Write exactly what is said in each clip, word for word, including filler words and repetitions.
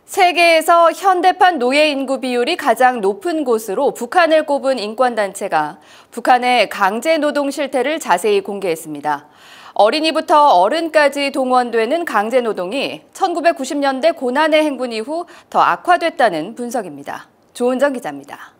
세계에서 현대판 노예 인구 비율이 가장 높은 곳으로 북한을 꼽은 인권단체가 북한의 강제 노동 실태를 자세히 공개했습니다. 어린이부터 어른까지 동원되는 강제 노동이 천구백구십 년대 고난의 행군 이후 더 악화됐다는 분석입니다. 조은정 기자입니다.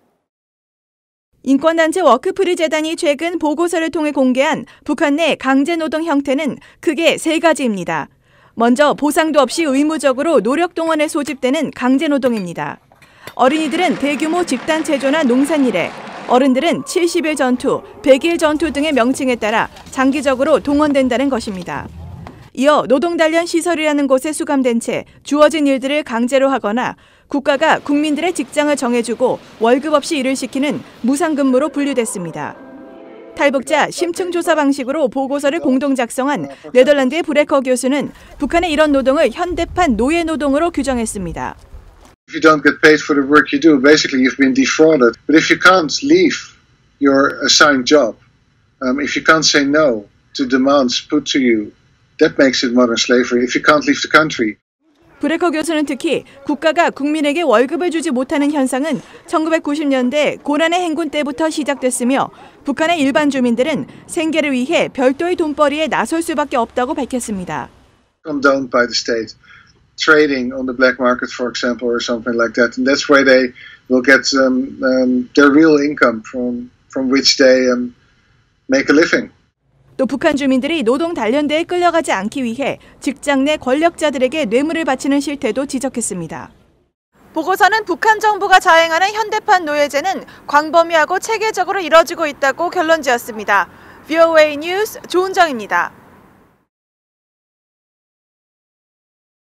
인권단체 워크프리 재단이 최근 보고서를 통해 공개한 북한 내 강제 노동 형태는 크게 세 가지입니다. 먼저 보상도 없이 의무적으로 노력 동원에 소집되는 강제 노동입니다. 어린이들은 대규모 집단 체조나 농산일에, 어른들은 칠십 일 전투, 백 일 전투 등의 명칭에 따라 장기적으로 동원된다는 것입니다. 이어 노동 단련 시설이라는 곳에 수감된 채 주어진 일들을 강제로 하거나 국가가 국민들의 직장을 정해주고 월급 없이 일을 시키는 무상근무로 분류됐습니다. 탈북자 심층조사 방식으로 보고서를 공동 작성한 네덜란드의 브레커 교수는 북한의 이런 노동을 현대판 노예 노동으로 규정했습니다. If you don't get paid for the work you do, basically you've been defrauded. But if you can't leave your assigned job, um, if you can't say no to demands put to you, that makes it modern slavery. If you can't leave the country. 브레커 교수는 특히 국가가 국민에게 월급을 주지 못하는 현상은 천구백구십 년대 고난의 행군 때부터 시작됐으며 북한의 일반 주민들은 생계를 위해 별도의 돈벌이에 나설 수밖에 없다고 밝혔습니다. Condoned by the state, trading on the black market, for example, or something like that, and that's where they will get um, um, their real income from from which they um, make a living. 또 북한 주민들이 노동 단련대에 끌려가지 않기 위해 직장 내 권력자들에게 뇌물을 바치는 실태도 지적했습니다. 보고서는 북한 정부가 자행하는 현대판 노예제는 광범위하고 체계적으로 이뤄지고 있다고 결론지었습니다. 브이오에이 뉴스 조은정입니다.